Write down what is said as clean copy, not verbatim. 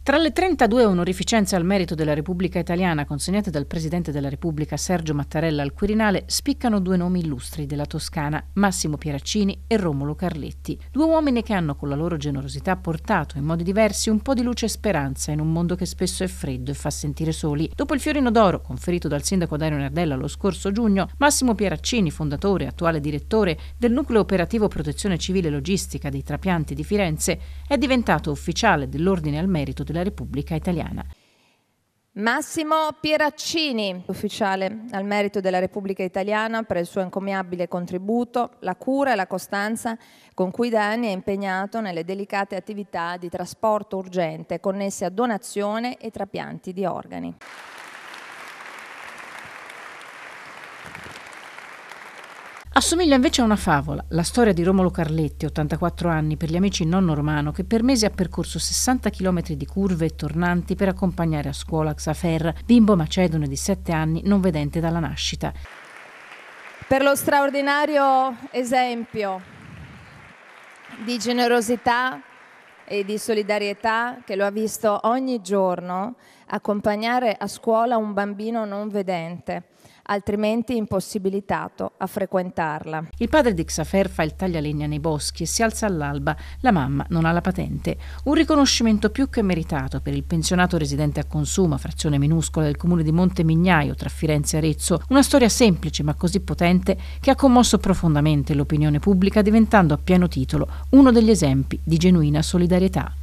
Tra le 32 onorificenze al merito della Repubblica Italiana consegnate dal Presidente della Repubblica Sergio Mattarella al Quirinale spiccano due nomi illustri della Toscana, Massimo Pieraccini e Romolo Carletti. Due uomini che hanno con la loro generosità portato in modi diversi un po' di luce e speranza in un mondo che spesso è freddo e fa sentire soli. Dopo il Fiorino d'Oro conferito dal sindaco Dario Nardella lo scorso giugno, Massimo Pieraccini, fondatore e attuale direttore del Nucleo Operativo Protezione Civile e Logistica dei Trapianti di Firenze, è diventato ufficiale dell'Ordine al Merito della Repubblica Italiana. Massimo Pieraccini, ufficiale al merito della Repubblica Italiana per il suo encomiabile contributo, la cura e la costanza con cui da anni è impegnato nelle delicate attività di trasporto urgente connesse a donazione e trapianti di organi. Assomiglia invece a una favola, la storia di Romolo Carletti, 84 anni, per gli amici nonno romano, che per mesi ha percorso 60 km di curve e tornanti per accompagnare a scuola Xafer, bimbo macedone di 7 anni non vedente dalla nascita. Per lo straordinario esempio di generosità e di solidarietà che lo ha visto ogni giorno accompagnare a scuola un bambino non vedente, altrimenti impossibilitato a frequentarla. Il padre di Xafer fa il taglialegna nei boschi e si alza all'alba, la mamma non ha la patente. Un riconoscimento più che meritato per il pensionato residente a Consuma, frazione minuscola del comune di Montemignaio tra Firenze e Arezzo, una storia semplice ma così potente che ha commosso profondamente l'opinione pubblica, diventando a pieno titolo uno degli esempi di genuina solidarietà.